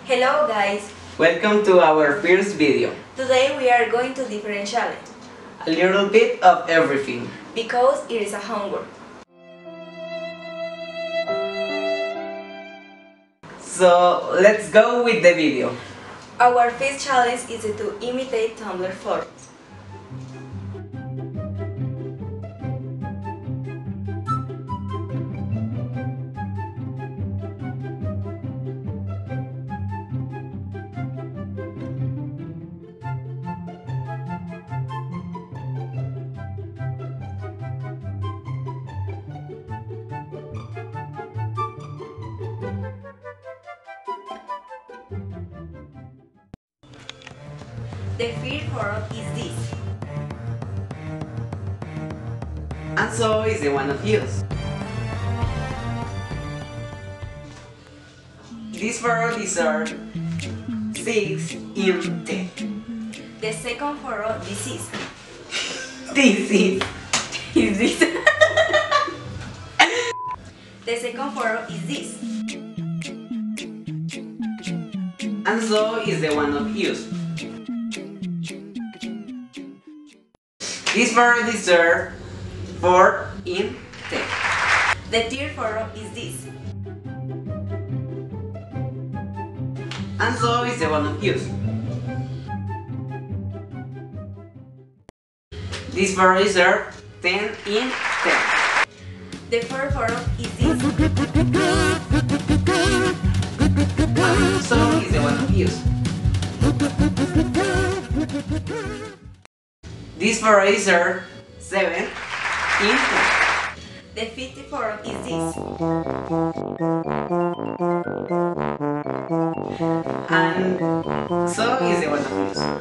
Hello guys! Welcome to our first video. Today we are going to different challenge. A little bit of everything. Because it is a homework. So let's go with the video. Our first challenge is to imitate Tumblr forums. The first forum is this. And so is the one of yours. These varieties are 6 in 10. The second forum this is. This is. Is this? The second forum is this. And so is the one of yours. These varieties are 4 in 10. The third forum is this. And so is the one of yours. These varieties are 10 in 10. The fourth forum is this. And so is the one of yours. These varieties are 7 in 10. The fifth forum is this. And so is the one of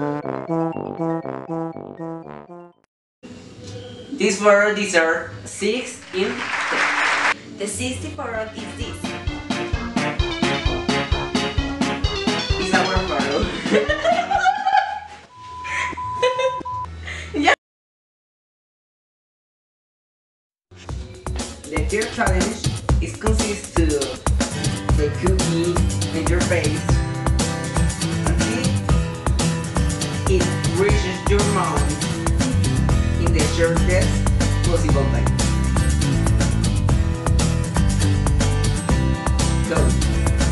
yours. These varieties are 6 in 10. The sixth forum is this. Is our varieties. The third challenge is consists to the cookie in your face until it reaches your mouth in the shortest possible time. Go.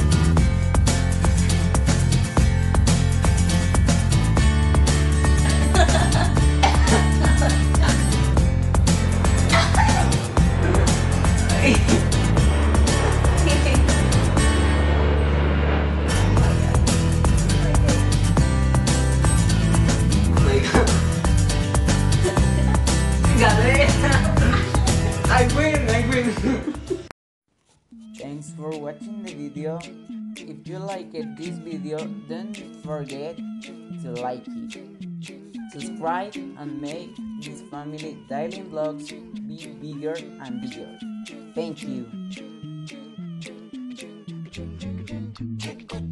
I win! Thanks for watching the video. If you liked this video, don't forget to like it, subscribe, and make this family daily vlogs be bigger and bigger. Thank you.